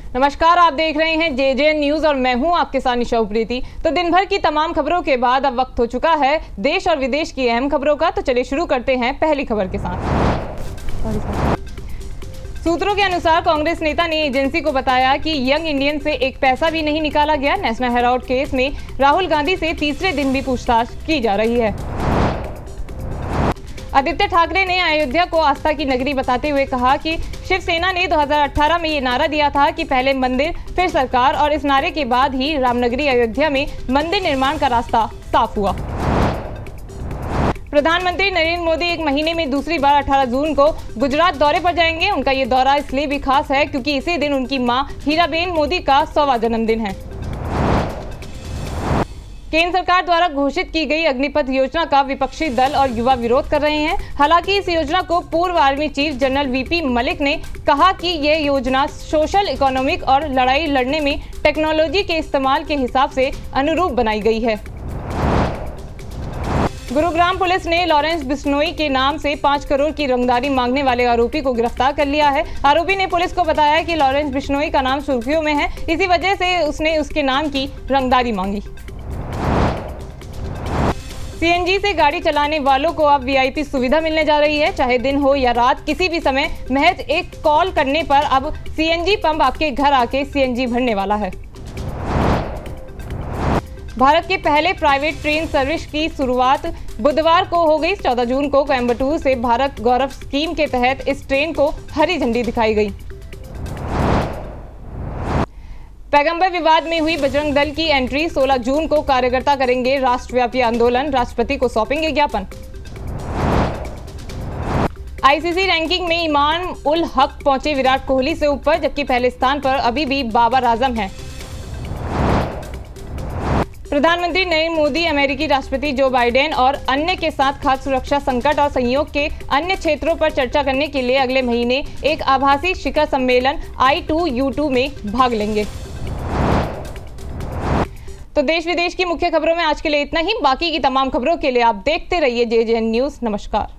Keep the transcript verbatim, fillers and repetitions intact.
नमस्कार, आप देख रहे हैं जे जे एन न्यूज और मैं हूं आपके साथ निशा उप्रेती। तो दिन भर की तमाम खबरों के बाद अब वक्त हो चुका है देश और विदेश की अहम खबरों का। तो चलिए शुरू करते हैं पहली खबर के साथ। सूत्रों के अनुसार कांग्रेस नेता ने एजेंसी को बताया कि यंग इंडियन से एक पैसा भी नहीं निकाला गया। नेशनल हेराल्ड केस में राहुल गांधी से तीसरे दिन भी पूछताछ की जा रही है। आदित्य ठाकरे ने अयोध्या को आस्था की नगरी बताते हुए कहा कि शिवसेना ने दो हज़ार अठारह में ये नारा दिया था कि पहले मंदिर फिर सरकार, और इस नारे के बाद ही रामनगरी अयोध्या में मंदिर निर्माण का रास्ता साफ हुआ। प्रधानमंत्री नरेंद्र मोदी एक महीने में दूसरी बार अठारह जून को गुजरात दौरे पर जाएंगे। उनका ये दौरा इसलिए भी खास है क्योंकि इसी दिन उनकी मां हीराबेन मोदी का सौवां जन्मदिन है। केंद्र सरकार द्वारा घोषित की गई अग्निपथ योजना का विपक्षी दल और युवा विरोध कर रहे हैं। हालांकि इस योजना को पूर्व army chief general V P Malik ने कहा कि यह योजना सोशल, इकोनॉमिक और लड़ाई लड़ने में टेक्नोलॉजी के इस्तेमाल के हिसाब से अनुरूप बनाई गई है। गुरुग्राम पुलिस ने लॉरेंस बिश्नोई के नाम से पाँच करोड़ की रंगदारी मांगने वाले आरोपी को गिरफ्तार कर लिया है। आरोपी ने पुलिस को बताया कि लॉरेंस बिश्नोई का नाम सुर्खियों में है, इसी वजह से उसने उसके नाम की रंगदारी मांगी। सी एन जी से गाड़ी चलाने वालों को अब वी आई पी सुविधा मिलने जा रही है। चाहे दिन हो या रात, किसी भी समय महज एक कॉल करने पर अब सी एन जी पंप आपके घर आके सी एन जी भरने वाला है। भारत के पहले प्राइवेट ट्रेन सर्विस की शुरुआत बुधवार को हो गई। चौदह जून को कोयम्बटूर से भारत गौरव स्कीम के तहत इस ट्रेन को हरी झंडी दिखाई गई। पैगंबर विवाद में हुई बजरंग दल की एंट्री, सोलह जून को कार्यकर्ता करेंगे राष्ट्रव्यापी आंदोलन, राष्ट्रपति को सौंपेंगे ज्ञापन। आई सी सी रैंकिंग में इमाम उल हक पहुंचे विराट कोहली से ऊपर, जबकि पहले स्थान पर अभी भी बाबर आजम हैं। प्रधानमंत्री नरेंद्र मोदी अमेरिकी राष्ट्रपति जो बाइडेन और अन्य के साथ खाद्य सुरक्षा संकट और सहयोग के अन्य क्षेत्रों पर चर्चा करने के लिए अगले महीने एक आभासी शिखर सम्मेलन आई टू यू टू में भाग लेंगे। तो देश विदेश की मुख्य खबरों में आज के लिए इतना ही। बाकी की तमाम खबरों के लिए आप देखते रहिए जे जे एन न्यूज। नमस्कार।